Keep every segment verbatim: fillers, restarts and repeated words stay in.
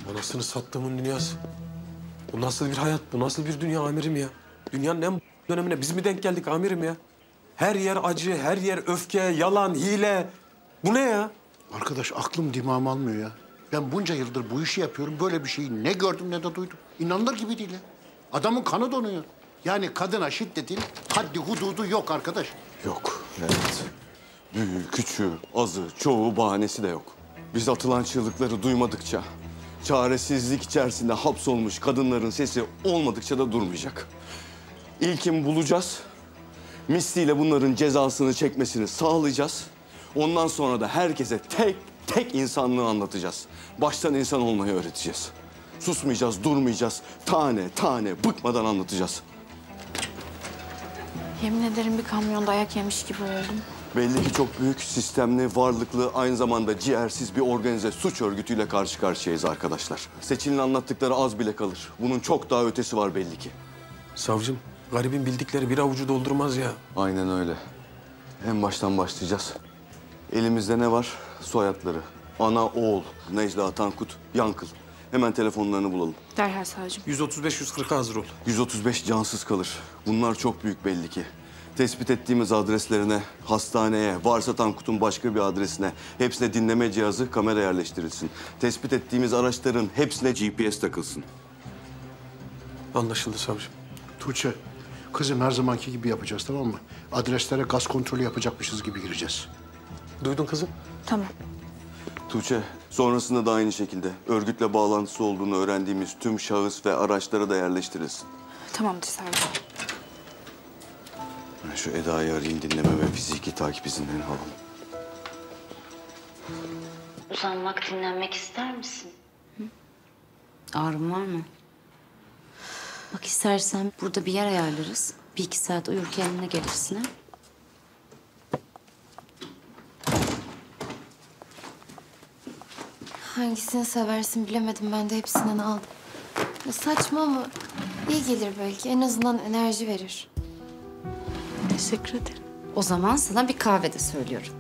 Anasını sattığımın dünyası. Bu nasıl bir hayat, bu nasıl bir dünya amirim ya? Dünyanın en dönemine biz mi denk geldik amirim ya? Her yer acı, her yer öfke, yalan, hile. Bu ne ya? Arkadaş aklım dimağım almıyor ya. Ben bunca yıldır bu işi yapıyorum. Böyle bir şeyi ne gördüm ne de duydum. İnanılır gibi değil ya. Adamın kanı donuyor. Yani kadına şiddetin haddi hududu yok arkadaş. Yok, evet. Büyüğü, küçüğü, azı, çoğu bahanesi de yok. Biz atılan çığlıkları duymadıkça, çaresizlik içerisinde hapsolmuş kadınların sesi olmadıkça da durmayacak. İlkin bulacağız, misliyle bunların cezasını çekmesini sağlayacağız. Ondan sonra da herkese tek tek insanlığı anlatacağız. Baştan insan olmayı öğreteceğiz. Susmayacağız, durmayacağız. Tane tane bıkmadan anlatacağız. Yemin ederim bir kamyonda ayak yemiş gibi oldum. Belli ki çok büyük, sistemli, varlıklı, aynı zamanda ciğersiz bir organize suç örgütüyle karşı karşıyayız arkadaşlar. Seçil'in anlattıkları az bile kalır. Bunun çok daha ötesi var belli ki. Savcım, garibin bildikleri bir avucu doldurmaz ya. Aynen öyle. En baştan başlayacağız. Elimizde ne var? Soyadları. Ana, oğul, Necla, Tankut, Yankıl. Hemen telefonlarını bulalım. Derhal savcım. yüz otuz beş yüz kırka hazır ol. yüz otuz beş cansız kalır. Bunlar çok büyük belli ki. Tespit ettiğimiz adreslerine, hastaneye, varsa Tankut'un başka bir adresine, hepsine dinleme cihazı, kamera yerleştirilsin. Tespit ettiğimiz araçların hepsine G P S takılsın. Anlaşıldı savcım. Tuğçe, kızım her zamanki gibi yapacağız tamam mı? Adreslere gaz kontrolü yapacakmışız gibi gireceğiz. Duydun kızım? Tamam. Tuğçe, sonrasında da aynı şekilde örgütle bağlantısı olduğunu öğrendiğimiz tüm şahıs ve araçlara da yerleştirilsin. Tamamdır savcım. Ben şu Eda'yı arayayım, dinleme ve fiziki takip izinlerini alalım. Uzanmak, dinlenmek ister misin? Hı? Ağrın var mı? Bak istersen burada bir yer ayarlarız. Bir iki saat uyur kendine gelirsin ha. Hangisini seversin bilemedim. Ben de hepsinden aldım. Ya saçma ama iyi gelir belki. En azından enerji verir. Teşekkür ederim. O zaman sana bir kahve de söylüyorum.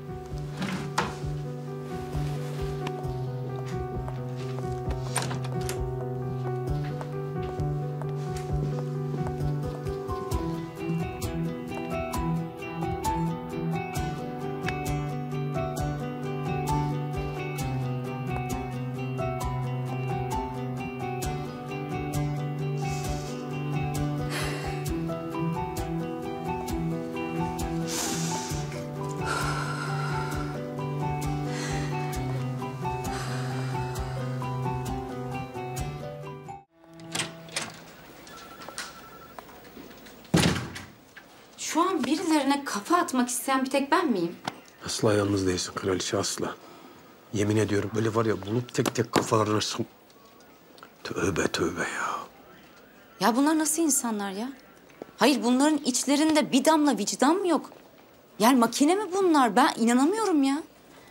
Şu an birilerine kafa atmak isteyen bir tek ben miyim? Asla yalnız değilsin kraliçe, asla. Yemin ediyorum böyle var ya bulup tek tek kafalarına sık... Tövbe tövbe ya. Ya bunlar nasıl insanlar ya? Hayır bunların içlerinde bir damla vicdan mı yok? Yani makine mi bunlar? Ben inanamıyorum ya.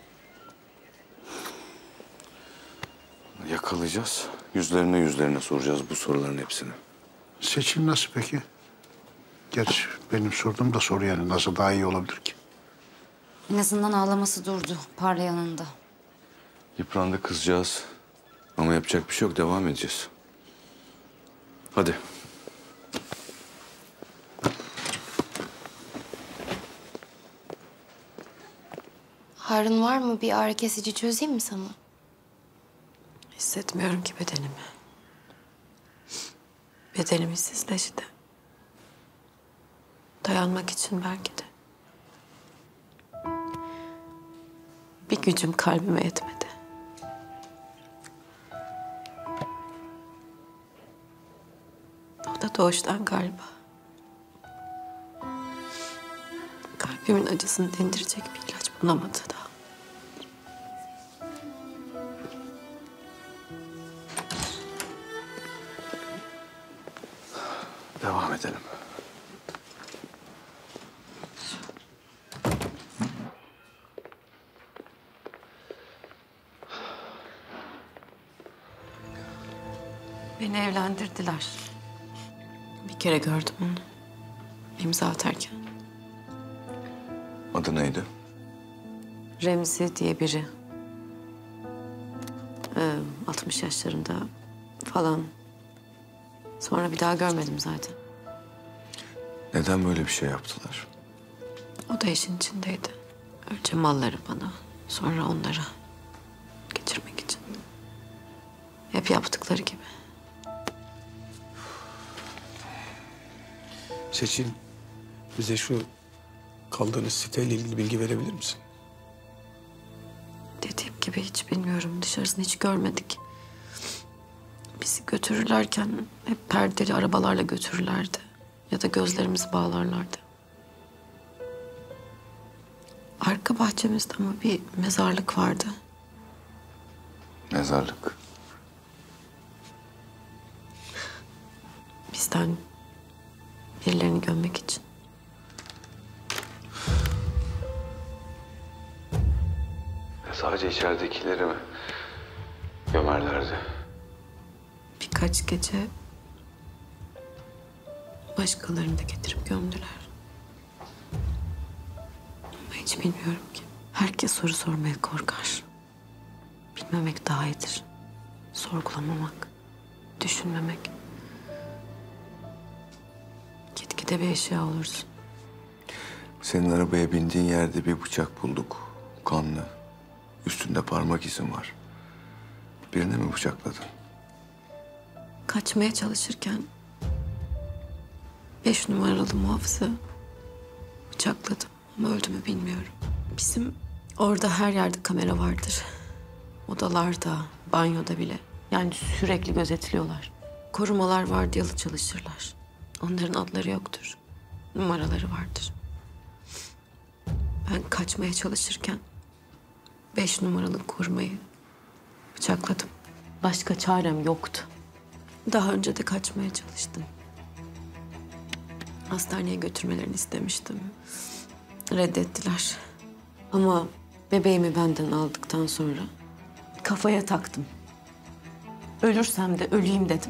Yakalayacağız. Yüzlerine yüzlerine soracağız bu soruların hepsini. Seçim nasıl peki? Gerçi benim sorduğum da soru yani nasıl daha iyi olabilir ki? En azından ağlaması durdu parlayanında. Yıprandı kızcağız. Ama yapacak bir şey yok. Devam edeceğiz. Hadi. Harun var mı? Bir ağrı kesici çözeyim mi sana? Hissetmiyorum ki bedenimi. Bedenim hissizleşti. Dayanmak için belki de. Bir gücüm kalbime yetmedi. O da doğuştan galiba. Kalbimin acısını dindirecek bir ilaç bulamadı daha. Devam edelim. Beni evlendirdiler. Bir kere gördüm onu. İmza atarken. Adı neydi? Remzi diye biri. Ee, altmış yaşlarında falan. Sonra bir daha görmedim zaten. Neden böyle bir şey yaptılar? O da işin içindeydi. Önce malları bana, sonra onlara geçirmek için. Hep yaptıkları gibi. Seçil, bize şu kaldığınız siteyle ilgili bilgi verebilir misin? Dediğim gibi hiç bilmiyorum. Dışarısını hiç görmedik. Bizi götürürlerken hep perdeli arabalarla götürürlerdi. Ya da gözlerimizi bağlarlardı. Arka bahçemizde ama bir mezarlık vardı. Mezarlık. Bizden birilerini gömmek için. Sadece içeridekileri mi gömerlerdi? Birkaç gece başkalarını da getirip gömdüler. Ama hiç bilmiyorum ki. Herkes soru sormaya korkar. Bilmemek daha iyidir. Sorgulamamak, düşünmemek. Gitgide bir eşya olursun. Senin arabaya bindiğin yerde bir bıçak bulduk. Kanlı. Üstünde parmak izin var. Birini mi bıçakladın? Kaçmaya çalışırken beş numaralı muhafızı bıçakladım ama öldü mü bilmiyorum. Bizim orada her yerde kamera vardır. Odalarda, banyoda bile. Yani sürekli gözetliyorlar. Korumalar vardiyalı çalışırlar. Onların adları yoktur. Numaraları vardır. Ben kaçmaya çalışırken beş numaralı korumayı bıçakladım. Başka çarem yoktu. Daha önce de kaçmaya çalıştım. Hastaneye götürmelerini istemiştim. Reddettiler. Ama bebeğimi benden aldıktan sonra kafaya taktım. Ölürsem de öleyim dedim.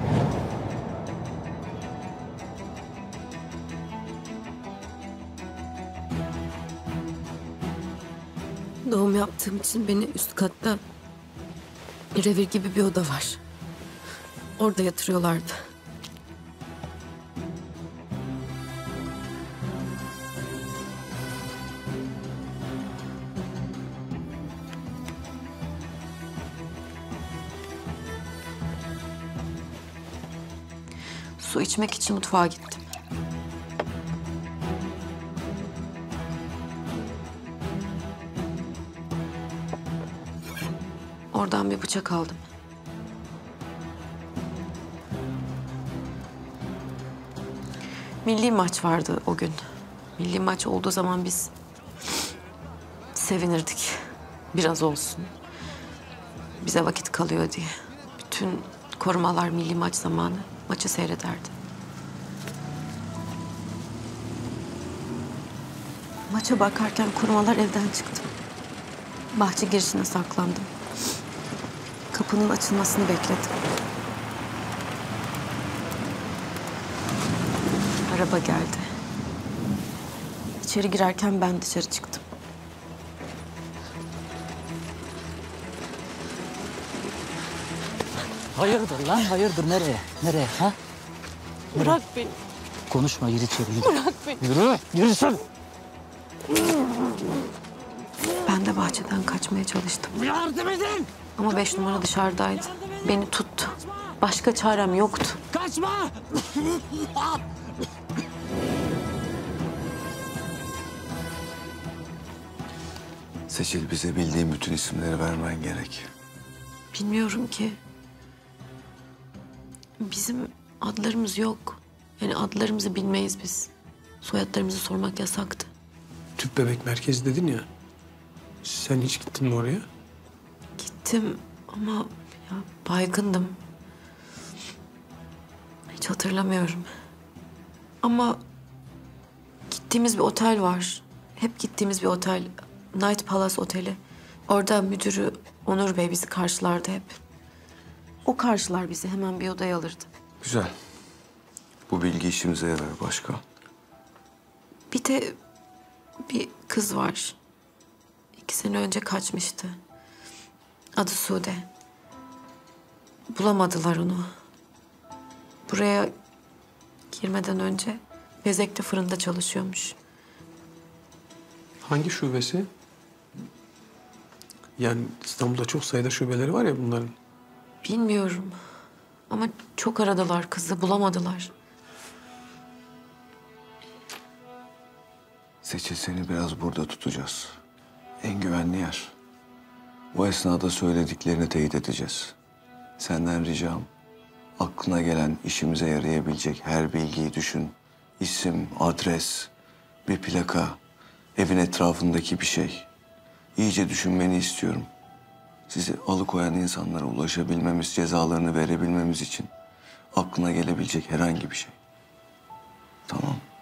Doğum yaptığım için beni üst katta revir gibi bir oda var. Orada yatırıyorlardı. Su içmek için mutfağa gittim. Oradan bir bıçak aldım. Milli maç vardı o gün. Milli maç olduğu zaman biz sevinirdik. Biraz olsun. Bize vakit kalıyor diye. Bütün korumalar milli maç zamanı maçı seyrederdi. Maça bakarken korumalar evden çıktı. Bahçe girişine saklandım. Kapının açılmasını bekledim. Araba geldi. İçeri girerken ben dışarı çıktım. Hayırdır lan, hayırdır? Nereye? Nereye, ha? Nereye? Bırak beni. Konuşma, gir içeri, yürü. Bırak beni. Yürü, yürü sen. Ben de bahçeden kaçmaya çalıştım. Yardım edin! Ama beş numara dışarıdaydı. Beni tuttu. Başka çarem yoktu. Kaçma! Seçil, bize bildiğin bütün isimleri vermen gerek. Bilmiyorum ki. Bizim adlarımız yok. Yani adlarımızı bilmeyiz biz. Soyadlarımızı sormak yasaktı. Tüp bebek merkezi dedin ya. Sen hiç gittin mi oraya? Gittim ama ya baygındım. Hiç hatırlamıyorum. Ama gittiğimiz bir otel var. Hep gittiğimiz bir otel. Night Palace Oteli. Orada müdürü Onur Bey bizi karşılardı hep. O karşılar bizi. Hemen bir odaya alırdı. Güzel. Bu bilgi işimize yarar. Başka? Bir de bir kız var. İki sene önce kaçmıştı. Adı Sude. Bulamadılar onu. Buraya girmeden önce Bezek'te fırında çalışıyormuş. Hangi şubesi? Yani İstanbul'da çok sayıda şubeleri var ya bunların. Bilmiyorum. Ama çok aradılar kızı, bulamadılar. Seçil, seni biraz burada tutacağız. En güvenli yer. Bu esnada söylediklerini teyit edeceğiz. Senden ricam, aklına gelen işimize yarayabilecek her bilgiyi düşün. İsim, adres, bir plaka, evin etrafındaki bir şey. İyice düşünmeni istiyorum. Sizi alıkoyan insanlara ulaşabilmemiz, cezalarını verebilmemiz için aklına gelebilecek herhangi bir şey. Tamam.